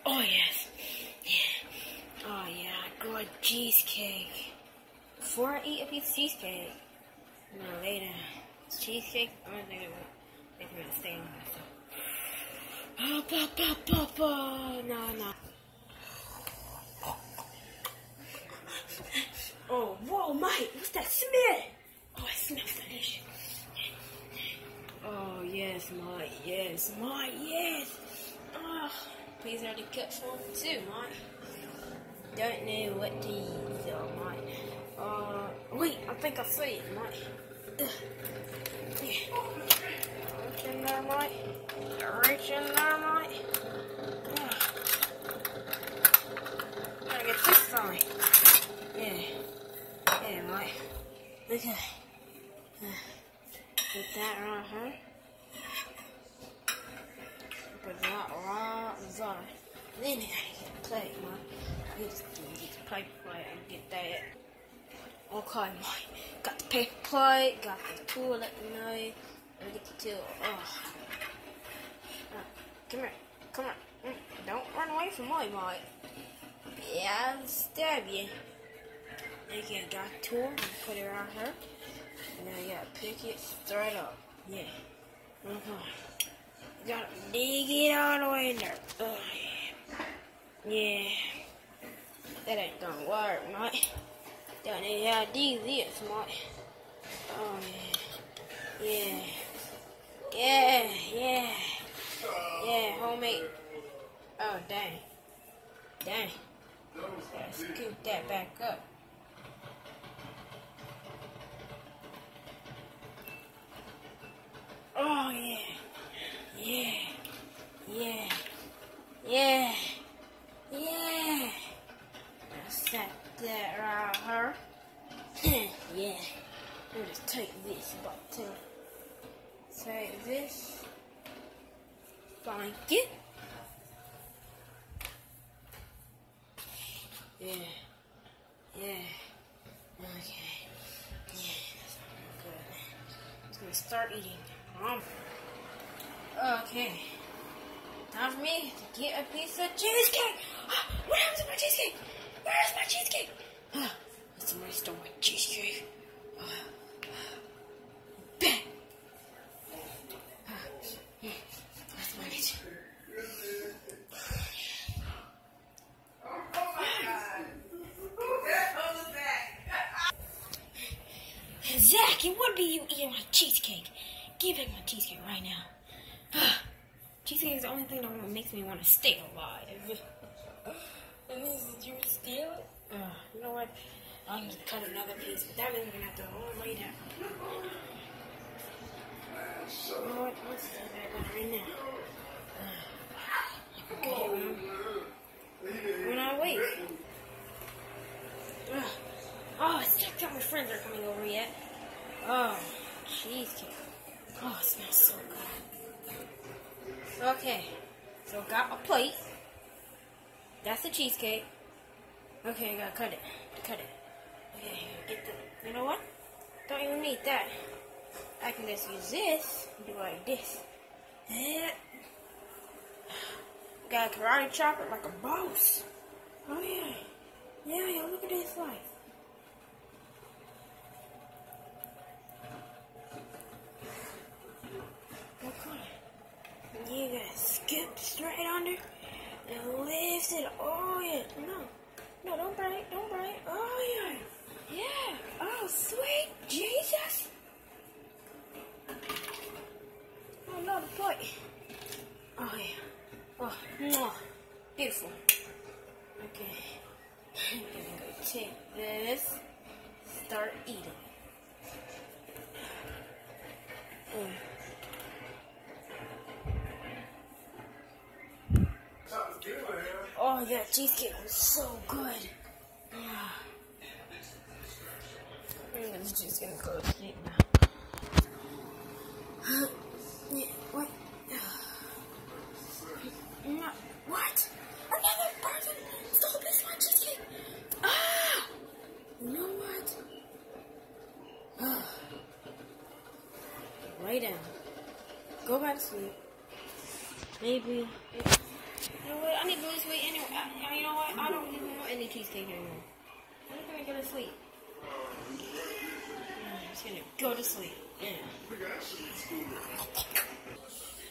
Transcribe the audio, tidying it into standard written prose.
Oh yes. Yeah. Oh yeah, good cheesecake. Before I eat a piece of cheesecake, no later. Cheesecake, I'm gonna think I'm gonna stay on myself. No. Oh, whoa, Mike, what's that smell? Oh, it smells delicious. Oh, yes, Mike, yes. Oh, please already cooked for me too, Mike. Don't know what to use, though, Mike. Wait, I think I see it, Mike. Yeah. Reach in there, Mike. Reach in there, Mike. Gotta get this fine. Yeah, Mike. Okay. Put that right here. Put that right there. Then I gotta get a plate, Mike. Get the paper plate and get that. Okay, Mike. Got the paper plate, got the toilet knife, and get the tool. Come here. Don't run away from me, Mike. Yeah, I'll stab you. Okay, got the tool, and put it right here. And then you gotta pick it straight up. Yeah. Okay. You gotta dig it all the way in there. Yeah. That ain't gonna work, Mike. Don't know how to do this, Mike. Oh, yeah. Yeah, homemade. Oh, dang. Gotta scoop that back up. Oh, yeah. Set that right here. Yeah. Let me just take this button. Take this. Thank you. Yeah. Okay. Yeah, that's good. Just gonna start eating. Okay. Time for me to get a piece of cheesecake. What happened to my cheesecake? Where's my cheesecake? Somebody stole my cheesecake. Bang! That's my meat. Zachy, what are you eating my cheesecake? Give back my cheesecake right now. Cheesecake is the only thing that makes me want to stay alive. And this is you steal it? You know what? I'm gonna cut another piece, but that means we're gonna have to all lay down. You know what? Let's do that right now. Okay, when I wait. Oh, it's just that my friends are coming over yet. Oh, cheesecake. Oh, it smells so good. Okay, so got a plate. That's the cheesecake. Okay, I gotta cut it. Okay, get the. You know what? Don't even need that. I can just use this and do like this. Gotta karate chop it like a boss. Oh yeah. Yeah, look at this life. Okay. You gotta skip straight under and lift it. Oh yeah. No, don't break. Oh yeah. Oh sweet Jesus. Oh no, the plate. Oh yeah. Oh no. Beautiful. Okay. I'm gonna go take this. Start eating. Oh yeah, cheesecake was so good. I'm just gonna go to sleep now. Yeah, what? No, what? Another person stole this one cheesecake. You know what? Lay down. Go back to sleep. Maybe You know what? I need to lose weight anyway. You know what? I don't even want any cheesecake anymore. I'm just gonna go to sleep. I'm just gonna go to sleep. Yeah.